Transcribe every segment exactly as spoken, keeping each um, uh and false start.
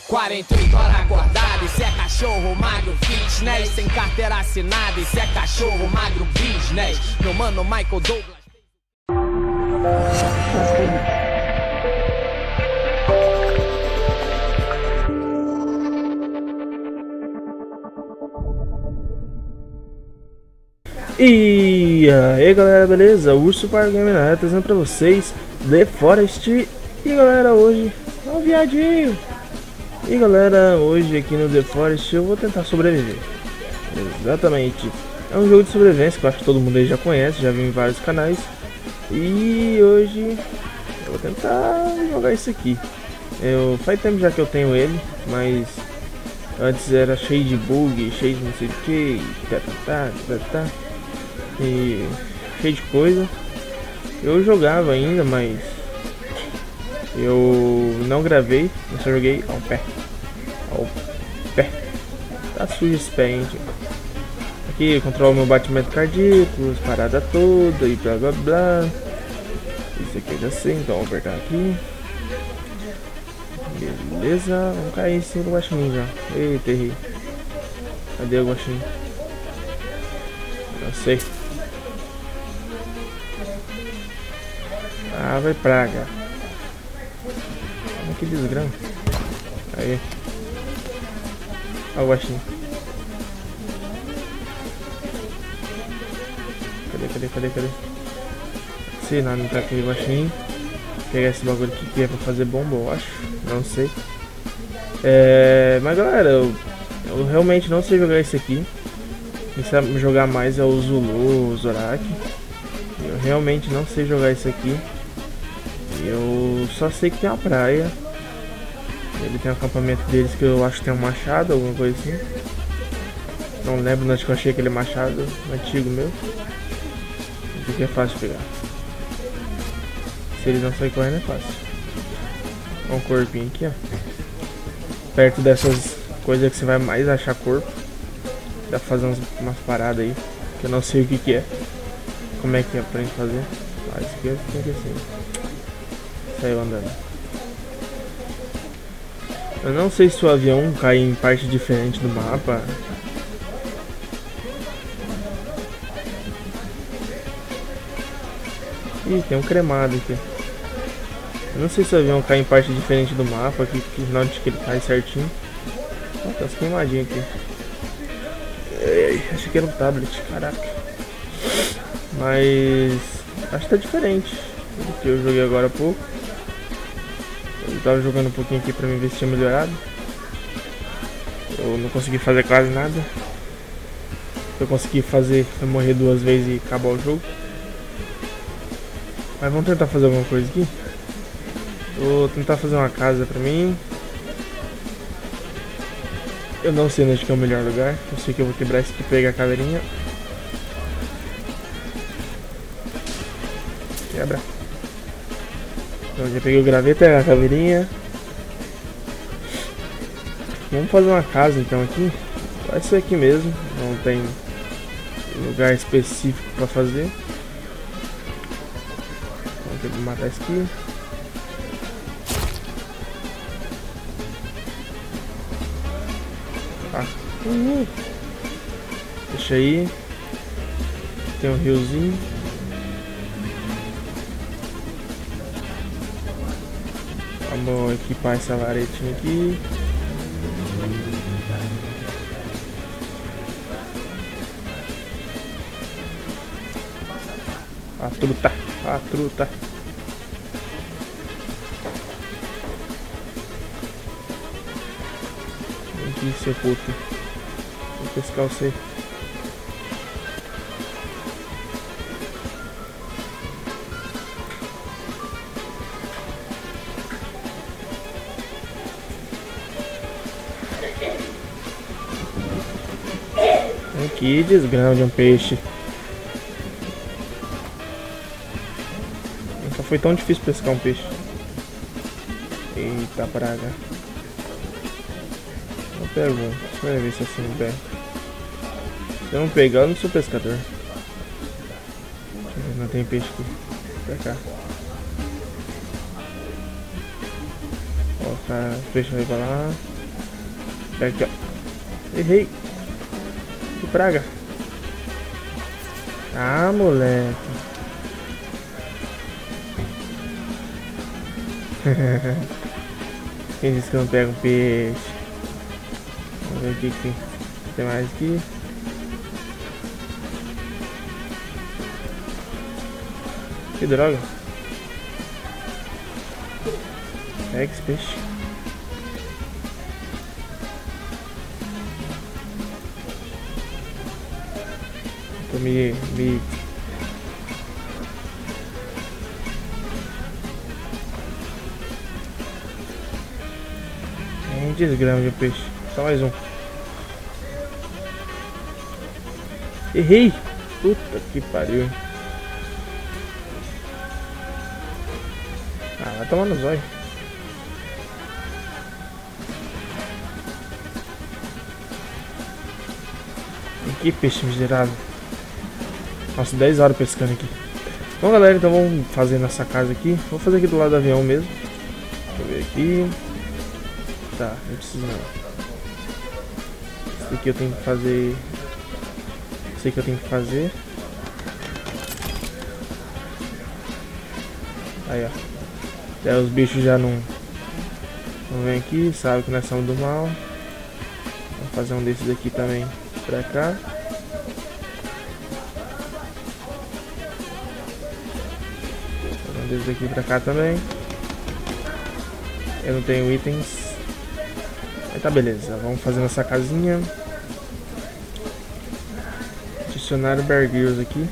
quarenta e oito horas acordado, isso é cachorro magro fitness. Sem carteira assinada, isso é cachorro magro business. Meu mano Michael Douglas. E aí galera, beleza? Urso para Game Night trazendo pra vocês The Forest. E galera, hoje é um viadinho. E galera, hoje aqui no The Forest eu vou tentar sobreviver. Exatamente. É um jogo de sobrevivência que eu acho que todo mundo aí já conhece, já viu em vários canais. E hoje eu vou tentar jogar isso aqui. Eu, faz tempo já que eu tenho ele, mas antes era cheio de bug, cheio de não sei o que, tá, tá, tá, tá, e cheio de coisa. Eu jogava ainda, mas eu não gravei, eu só joguei ao pé. Ao pé. Tá sujo esse pé, hein, tio. Aqui eu controlo meu batimento cardíaco, as paradas todas e blá blá blá. Isso aqui eu já sei, então vou apertar aqui. Beleza, vamos cair em cima do guaxinim já. Eita, errei. Cadê o guaxinim? Não sei. Ah, vai praga. Olha que desgrama. Aí. Olha o guaxinim. Cadê, cadê, cadê, cadê? Se não, não tá aquele guaxinim. Pegar esse bagulho aqui que é pra fazer bomba, eu acho. Não sei. É... Mas galera, eu, eu realmente não sei jogar esse aqui. Quem sabe jogar mais é o Zulu, o Zorak. Eu realmente não sei jogar esse aqui. Eu só sei que tem uma praia. Ele tem um acampamento deles que eu acho que tem um machado, alguma coisa assim. Não lembro onde que eu achei aquele machado antigo meu. Esse aqui é fácil de pegar. Se eles não saírem correndo é fácil. Olha um corpinho aqui, ó. Perto dessas coisas que você vai mais achar corpo. Dá pra fazer umas, umas paradas aí que eu não sei o que que é. Como é que aprende a fazer? Ah, isso aqui é tem que assim. Saiu andando. Eu não sei se o avião cai em parte diferente do mapa. Ih, tem um cremado aqui. Eu não sei se o avião cai em parte diferente do mapa, aqui, que não onde que ele cai certinho. Ah, tem umas queimadinhas aqui. Ei, achei que era um tablet, caraca. Mas acho que tá diferente do que eu joguei agora há pouco. Eu tava jogando um pouquinho aqui pra mim ver se tinha melhorado. Eu não consegui fazer quase nada. Eu consegui fazer foi morrer duas vezes e acabar o jogo. Mas vamos tentar fazer alguma coisa aqui. Vou tentar fazer uma casa pra mim. Eu não sei onde que é o melhor lugar. Eu sei que eu vou quebrar isso aqui e pegar a caveirinha. Quebra. Então já peguei o graveto e a caveirinha. Vamos fazer uma casa então aqui. Vai ser aqui mesmo. Não tem lugar específico pra fazer. Vou matar isso aqui. Ah. Uhum. Deixa aí. Tem um riozinho. Vamos equipar essa varetinha aqui. A truta, a truta. Vem aqui, seu puto. Vou pescar você. Que desgrama de um peixe. Nunca foi tão difícil pescar um peixe. Eita praga. Eu pego, deixa eu ver se assim não pega. Se eu não pegar, eu não sou pescador. Não tem peixe aqui. Pra cá. Ó, tá, o peixe vai pra lá. Pega aqui, ó. Errei. Que praga. Ah, moleque. Quem disse que eu não pego um peixe? Vamos ver o que tem mais aqui. Que droga. Pega esse peixe. Tô me... me... quinhentos gramas de peixe. Só mais um. Errei! Puta que pariu. Ah, vai tomar no zóio. Que peixe miserável. Nossa, dez horas pescando aqui. Bom, galera, então vamos fazer nessa casa aqui. Vou fazer aqui do lado do avião mesmo. Deixa eu ver aqui. Tá, não precisa não. Isso aqui eu tenho que fazer. Isso aqui eu tenho que fazer. Aí, ó. Daí os bichos já não, não vem aqui, sabe que nós somos do mal. Vamos fazer um desses aqui também pra cá. Fazer um desses aqui pra cá também. Eu não tenho itens. Aí tá, beleza. Vamos fazer nossa casinha. Adicionar o Bear Grylls aqui.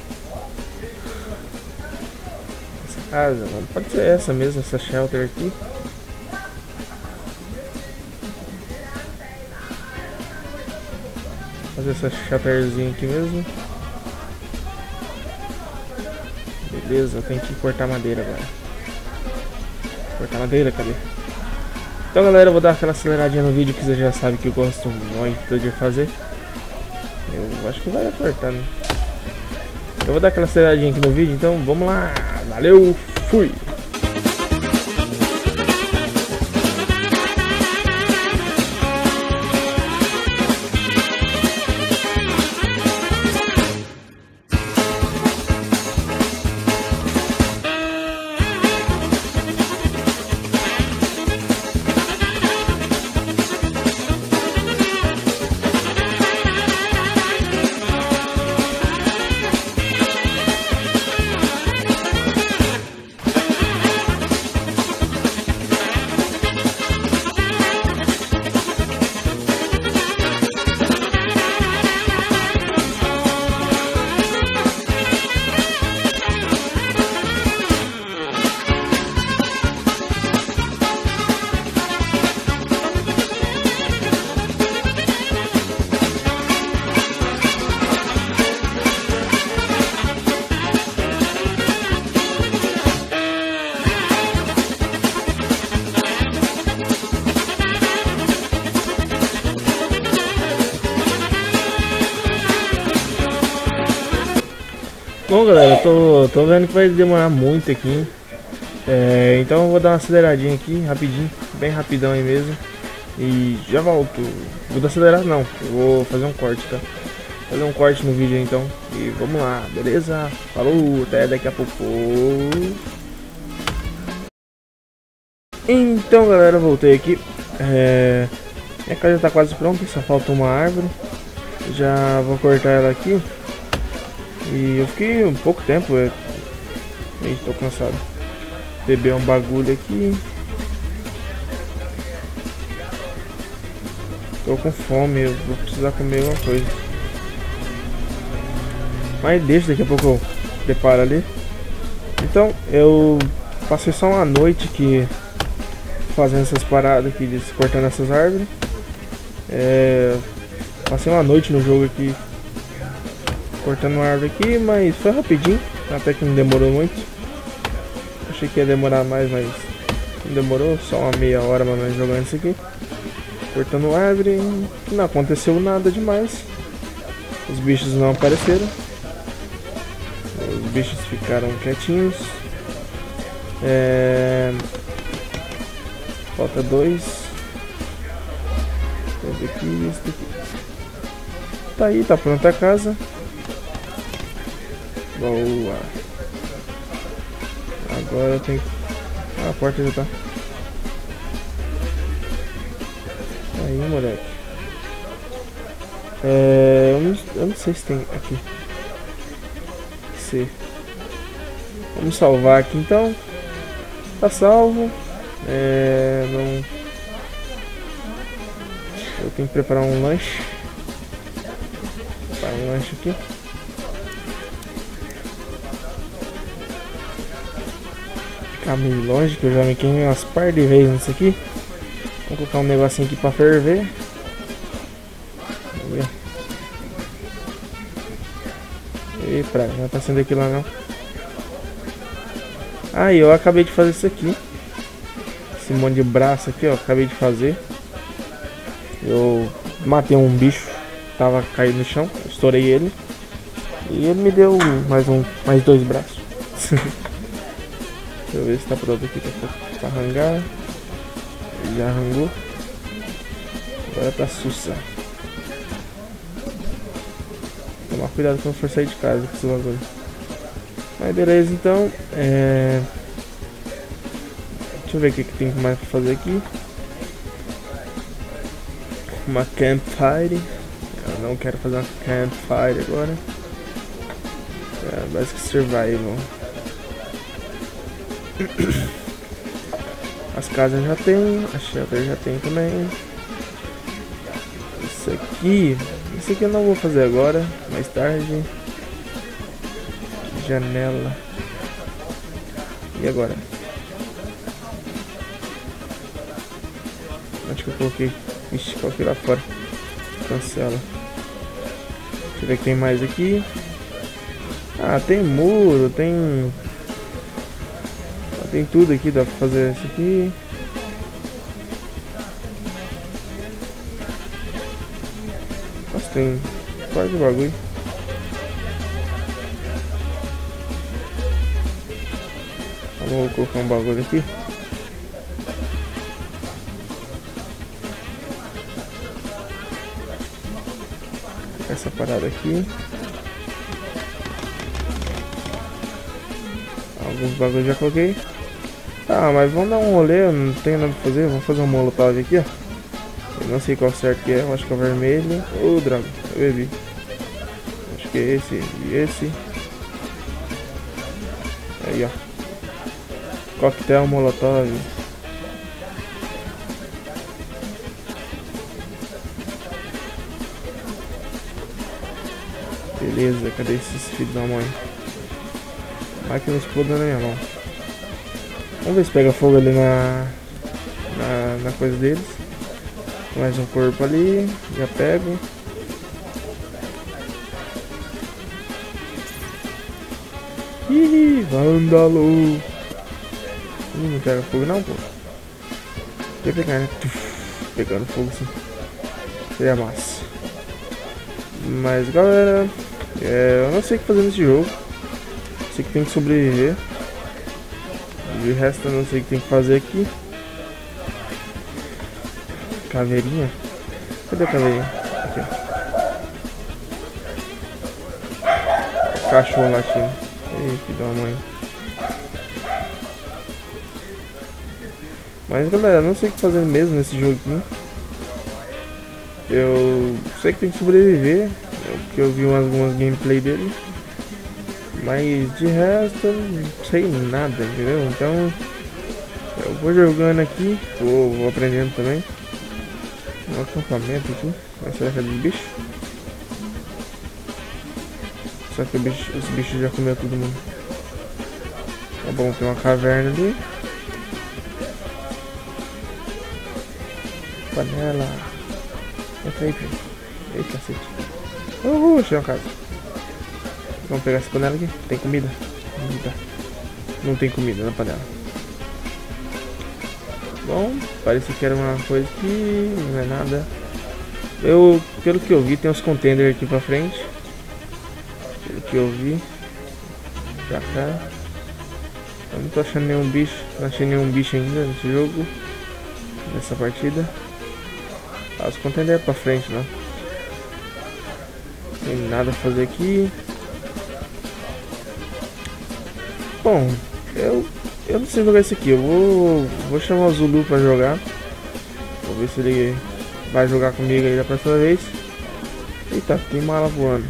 Essa casa, pode ser essa mesmo, essa shelter aqui. Fazer essa shelterzinha aqui mesmo. Beleza, eu tenho que cortar madeira agora. Cortar madeira, cadê? Então, galera, eu vou dar aquela aceleradinha no vídeo que você já sabe que eu gosto muito de fazer. Eu acho que vai cortar, né? Eu vou dar aquela aceleradinha aqui no vídeo, então vamos lá. Valeu, fui! Bom, galera, eu tô, tô vendo que vai demorar muito aqui. É, então eu vou dar uma aceleradinha aqui, rapidinho, bem rapidão aí mesmo. E já volto. Vou dar acelerado não, eu vou fazer um corte, tá? Fazer um corte no vídeo então. E vamos lá, beleza? Falou, até daqui a pouco. Então, galera, eu voltei aqui. É, minha casa já tá quase pronta, só falta uma árvore. Já vou cortar ela aqui. E eu fiquei um pouco tempo, é... Eita, tô cansado. Beber um bagulho aqui. Tô com fome, eu vou precisar comer alguma coisa. Mas deixa, daqui a pouco eu preparo ali. Então, eu passei só uma noite aqui fazendo essas paradas aqui, cortando essas árvores. É... Passei uma noite no jogo aqui cortando uma árvore aqui, mas foi rapidinho, até que não demorou muito. Achei que ia demorar mais, mas não demorou, só uma meia hora mais ou menos jogando isso aqui. Cortando árvore, não aconteceu nada demais. Os bichos não apareceram. Os bichos ficaram quietinhos. É... Falta dois. Esse aqui, esse aqui. Tá aí, tá pronta a casa. Boa. Agora eu tenho que... Ah, a porta já tá. Aí, moleque. É... Eu não, eu não sei se tem aqui. C. Vamos salvar aqui então. Tá salvo. É... Não... Eu tenho que preparar um lanche. Preparar um lanche aqui. Ficar meio longe, que eu já me queimei umas par de vezes nisso aqui. Vou colocar um negocinho aqui pra ferver. E pra, não tá sendo aquilo lá não. Ah, eu acabei de fazer isso aqui. Esse monte de braço aqui, ó, acabei de fazer. Eu matei um bicho, tava caído no chão, estourei ele. E ele me deu mais um, mais dois braços. Deixa eu ver se tá pronto aqui pra arrancar. Ele já arrangou. Agora tá sussa. Tomar cuidado quando for sair de casa com esse bagulho. Mas beleza, então. É... Deixa eu ver o que, que tem mais pra fazer aqui. Uma campfire. Eu não quero fazer uma campfire agora. É, basic survival. As casas já tem, a shelter já tem também. Isso aqui, isso aqui eu não vou fazer agora, mais tarde. Janela. E agora? Onde que eu coloquei? Ixi, coloquei lá fora. Cancela. Deixa eu ver o que tem mais aqui. Ah, tem muro, tem... Tem tudo aqui, dá pra fazer isso aqui. Nossa, tem quase bagulho. Vamos colocar um bagulho aqui. Essa parada aqui. Alguns bagulhos já coloquei. Tá, mas vamos dar um rolê, eu não tenho nada pra fazer, vamos fazer um molotov aqui, ó. Eu não sei qual certo que é, eu acho que é o vermelho. Ô, oh, droga, eu bebi. Acho que é esse e esse. Aí, ó. Coquetel molotov. Beleza, cadê esses filhos da mãe? Máquina explodindo na minha mão. Vamos ver se pega fogo ali na, na, na coisa deles. Mais um corpo ali. Já pego. Ih, vândalo. Ih, não pega fogo não, pô. Tem que pegar, né? Pegando fogo assim. Seria massa. Mas galera, é, eu não sei o que fazer nesse jogo. Sei que tem que sobreviver. De resto eu não sei o que tem que fazer aqui. Caveirinha? Cadê a caveirinha? Aqui, ó. Cachorro latindo. Ei, que da mãe. Mas galera, eu não sei o que fazer mesmo nesse jogo aqui. Eu sei que tem que sobreviver. Porque eu vi umas, algumas gameplay dele. Mas de resto eu não sei nada, entendeu? Então eu vou jogando aqui, vou, vou aprendendo também. Um acampamento aqui. Mas será que é dos bichos? Só que o bicho, os bichos já comeu todo mundo. Tá bom, tem uma caverna ali. Panela. Entra aí, filho. Eita, cacete. Uhul, achei uma casa. Vamos pegar essa panela aqui. Tem comida? Não, tá. Não tem comida na panela. Bom, parece que era uma coisa que não é nada. Eu, pelo que eu vi, tem uns containers aqui pra frente. Pelo que eu vi. Pra cá. Eu não tô achando nenhum bicho. Não achei nenhum bicho ainda nesse jogo. Nessa partida. As contas ainda é pra frente, não. Não tem nada a fazer aqui. Bom, eu, eu não sei jogar esse aqui. Eu vou, vou chamar o Zulu pra jogar. Vou ver se ele vai jogar comigo aí da próxima vez. Eita, tem mala voando.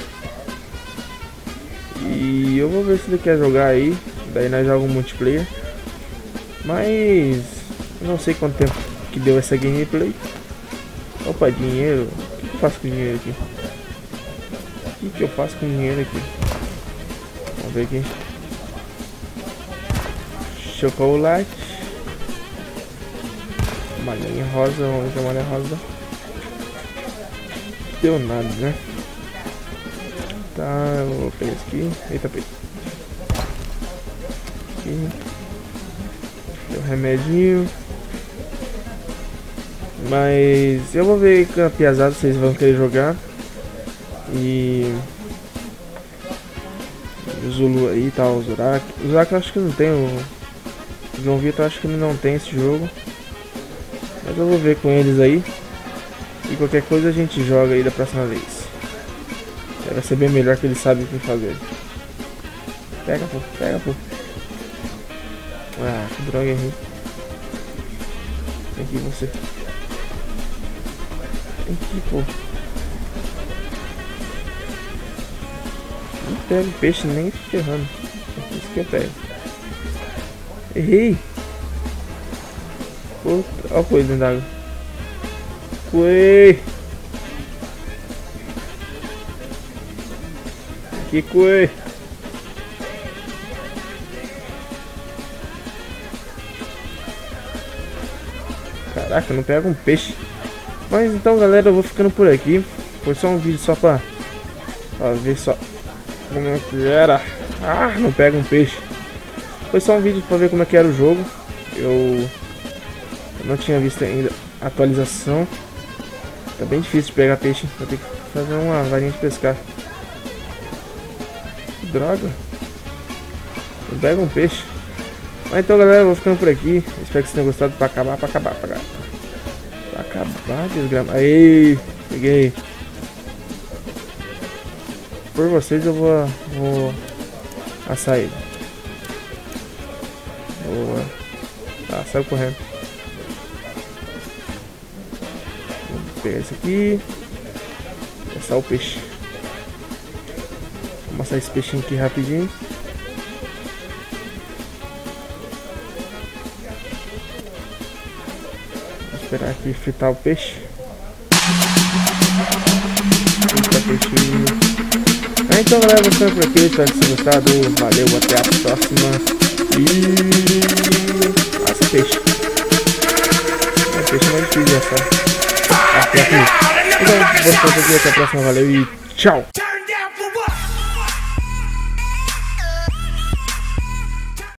E eu vou ver se ele quer jogar aí. Daí nós jogamos multiplayer. Mas eu não sei quanto tempo que deu essa gameplay. Opa, dinheiro. O que, que eu faço com dinheiro aqui? O que, que eu faço com dinheiro aqui? Vamos ver aqui. Chocolate. Malinha rosa. Vamos ver a malha rosa. Deu nada, né? Tá, eu vou pegar isso aqui. Eita, peguei. Aqui. Deu um remedinho. Mas eu vou ver com a piazada vocês vão querer jogar. E o Zulu aí, tá, o Zurak. O Zurak eu acho que não tem, o João Vitor eu acho que ele não tem esse jogo. Mas eu vou ver com eles aí. E qualquer coisa a gente joga aí da próxima vez. Vai ser bem melhor que ele sabe o que fazer. Pega, pô, pega, pô. Ah, que droga, errei. Vem aqui você. Vem aqui, pô. Não pego peixe nem ferrando. Isso que eu pego. Errei. Pô, olha o coelho dentro d'água. Coelho. Aqui, coelho. Caraca, não pega um peixe. Mas então, galera, eu vou ficando por aqui. Foi só um vídeo só pra, pra ver só como é que era. Ah, não pega um peixe. Foi só um vídeo pra ver como é que era o jogo. Eu, eu não tinha visto ainda a atualização. Tá bem difícil de pegar peixe. Vou ter que fazer uma varinha de pescar. Que droga. Não pega um peixe. Mas então, galera, eu vou ficando por aqui. Espero que vocês tenham gostado. Pra acabar, pra acabar, pra acabar. Pra acabar, desgrama. Aí, peguei. Por vocês eu vou, vou assar ele. Boa. Tá, saiu correndo. Vou pegar esse aqui. Assar o peixe. Vou amassar esse peixinho aqui rapidinho. Vou esperar aqui fritar o peixe. Eita, peixinho. Ah, então, galera, vou ficando por aqui. Espero que tenham gostado. Valeu, até a próxima. E... assa peixe. É peixe mais difícil de assar. Até aqui. Então, vou ficando por aqui. Até a próxima. Valeu e tchau.